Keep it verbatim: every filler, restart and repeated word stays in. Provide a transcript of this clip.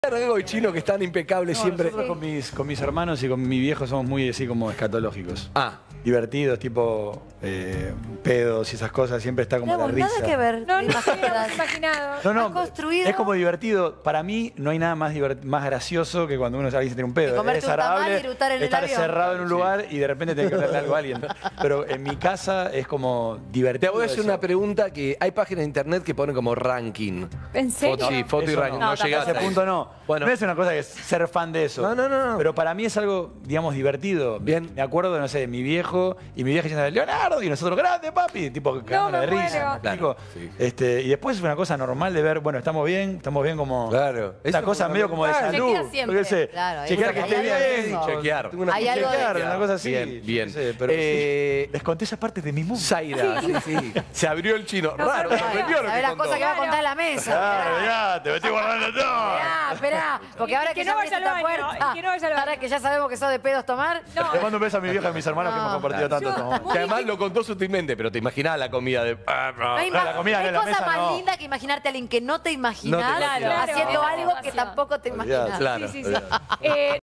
Diego y Chino, que están impecables No, siempre. nosotros con mis, con mis hermanos y con mi viejo somos muy así como escatológicos. Ah. Divertidos, tipo eh, pedos y esas cosas, siempre está como No, la risa. nada que ver. No, me no imaginas. habíamos imaginado. No, no, Has construido- es como divertido. Para mí no hay nada más, divert- más gracioso que cuando uno alguien se tiene un pedo. Que comerte Es un tamal agradable y erutar en el estar avión. cerrado en un lugar y de repente tener que hablarle algo a alguien. Pero en mi casa es como Te divertido. voy a hacer eso. una pregunta que hay páginas de internet que ponen como ranking. ¿En serio? Foto, sí, foto y Eso ranking. no. No, No, llegaste a ese ahí. punto no. Bueno. No es una cosa que es ser fan de eso. No, no, no, no. Pero para mí es algo, digamos, divertido. Bien. Me acuerdo, no sé, de mi viejo y mi vieja diciendo, Leonardo, y nosotros, grande, papi. Tipo, cagándola me de risa. muero. ¿me explico? Claro, sí. Este, y después es una cosa normal de ver, bueno, estamos bien, estamos bien como... Claro. Eso Una es cosa medio como de fundamental. salud. Chequea siempre. Yo qué sé, Claro, chequear hay que algo esté de bien. eso. Chequear. Tengo una Hay algo de chequear, eso. una cosa así. Bien, bien. Yo qué sé, pero Eh, les conté esa parte de mi mundo. Zaira, sí, sí. Se abrió el Chino. No, Raro, no, se no, sorprendió lo ¿Sabés que las contó. cosas que va a contar en la mesa? Claro, ya, te me estoy guardando todo. Esperá, esperá. Porque Y ahora que que, no ya vaya abriste al esta baño, puerta, y que no vaya al ahora baño. que ya sabemos que sos de pedos tomar, No. Le mando un beso a mi vieja y a mis hermanos que hemos compartido tanto estos momentos. Que además lo contó sutilmente, pero te imaginás la comida de... no hay, no, más- la comida hay en la cosa mesa más no. linda que imaginarte a alguien que no te imaginas No te imaginas. haciendo Claro. algo que Demasiado. tampoco te imaginas. Claro. Sí, sí, sí. Eh,